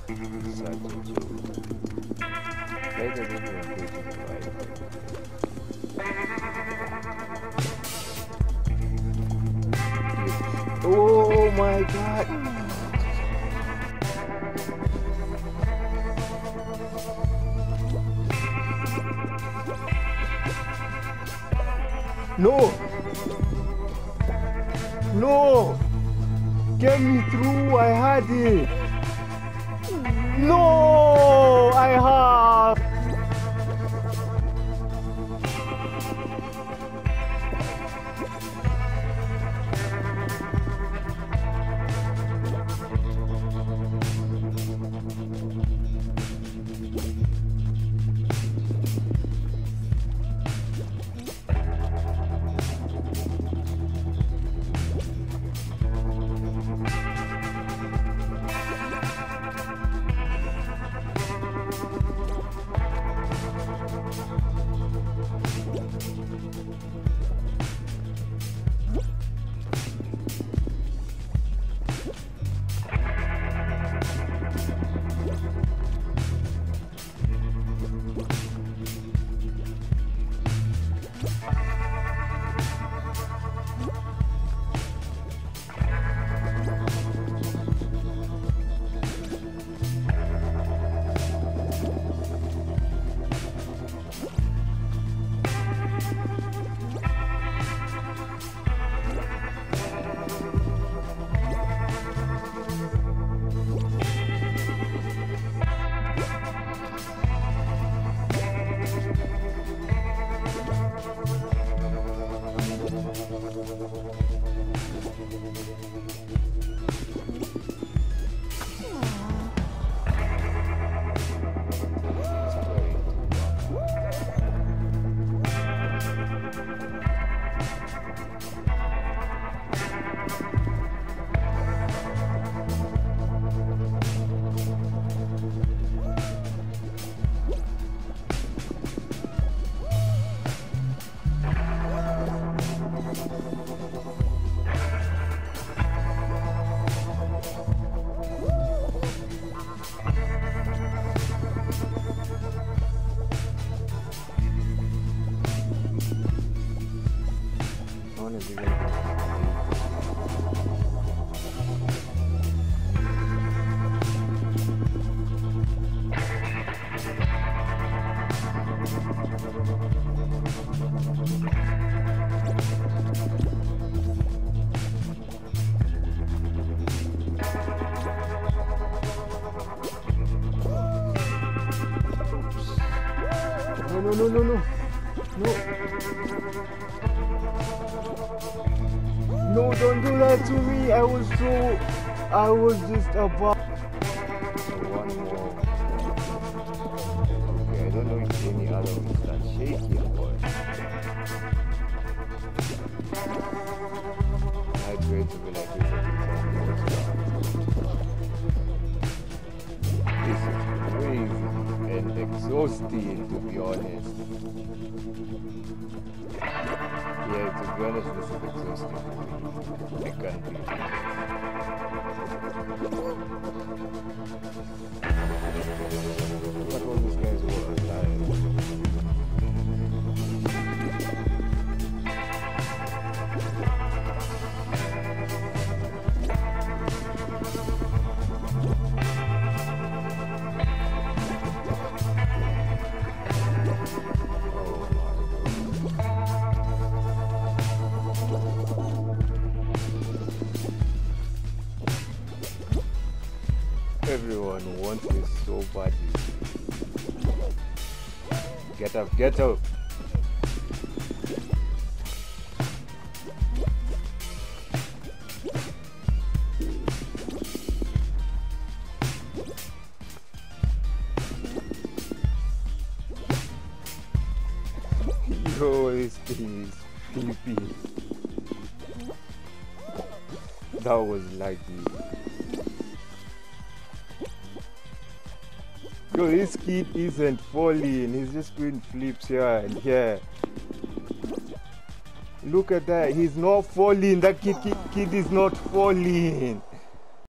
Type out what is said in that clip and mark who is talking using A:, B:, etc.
A: Such a joke. Let us even go to the right. Oh my god! No! No! Get me through! I had it! No! I have! No, no, no, no. No. No, don't do that to me. I was just about. One more. Okay, I don't know if any other one is that shaky or what. I'd wait to be like this This is crazy and exhausting, to be honest. Yeah, to be honest, this is exhausting. I can't do it. But all these guys were alive. Everyone wants me so badly. Get up, get up. Yo, this thing is creepy. That was lucky. Yo, this kid isn't falling, he's just doing flips here and here. Look at that, he's not falling, that kid is not falling.